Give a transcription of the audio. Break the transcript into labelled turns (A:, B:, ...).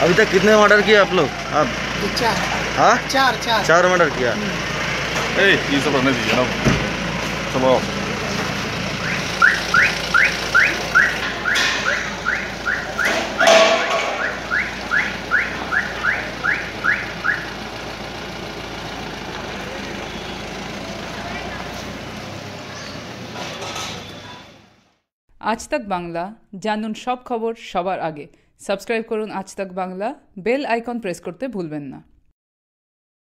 A: अभी तक कितने मर्डर किए आप लोग? आप
B: चार।
A: हाँ,
B: चार चार
A: चार मर्डर किया।
C: ये सब रहने दीजिए ना, चलो।
D: আজ তাক বাংলা, জানুন সব খবর সবার আগে। সাবস্ক্রাইব করুন আজ তাক বাংলা, বেল আইকন প্রেস করতে ভুলবেন না।